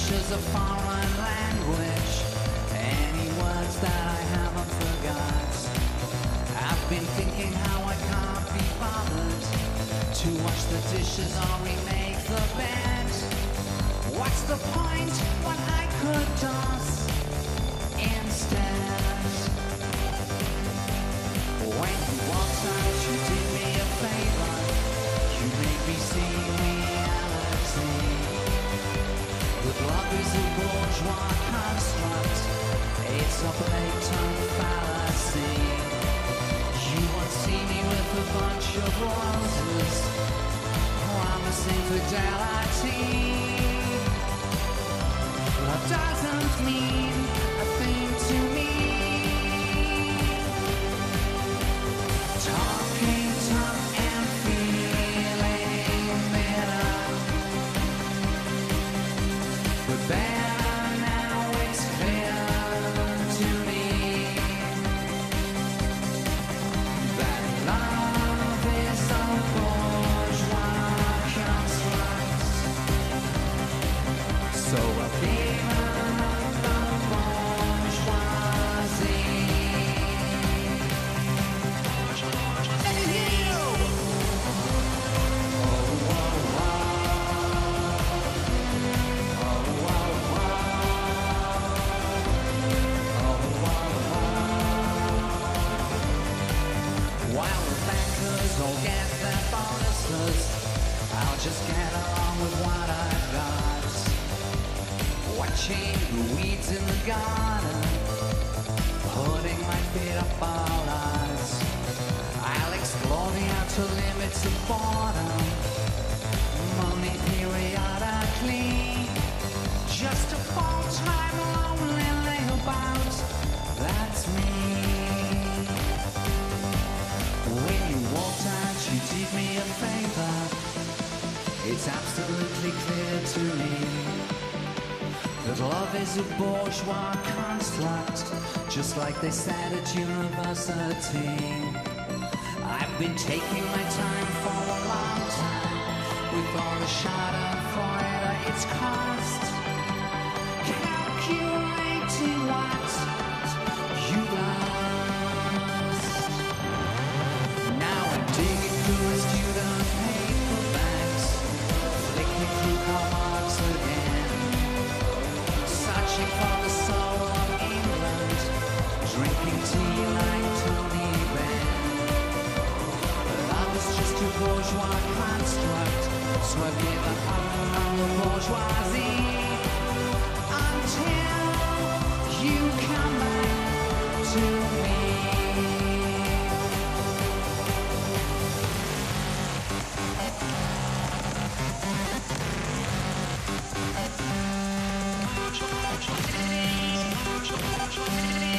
is a foreign language. Any words that I haven't forgot. I've been thinking how I can't be bothered to wash the dishes or remake the bed. What's the point when I could dance instead? When you walked out, you did me a favor. You made me see reality. That love is a bourgeois construct. It's a blatant fallacy. You won't see me with a bunch of roses, promising fidelity. Love doesn't mean a thing to me. Talking tough and feeling bitter, but better now it's clear to me that love is a bourgeois construct. So I've given up the bourgeoisie. While the bankers all get their bonuses, I'll just get along with what I've got. Watching the weeds in the garden, putting my feet up all night. I'll explore the outer limits of boredom, money periodically. Just a full-time lonely layabout, that's me. When you walked out, you did me a favor. It's absolutely clear to me that love is a bourgeois construct, just like they said at university. I've been taking my time for a long time, with all the schadenfreude at its cost, calculating what you lost. Now I'm digging through a student paperbacks, flicking through Karl Marx again, searching for the soul of England, drinking tea like Tony Benn. Love is just a bourgeois construct, so I've given up on the bourgeoisie until you come back to me. Bourgeoisie.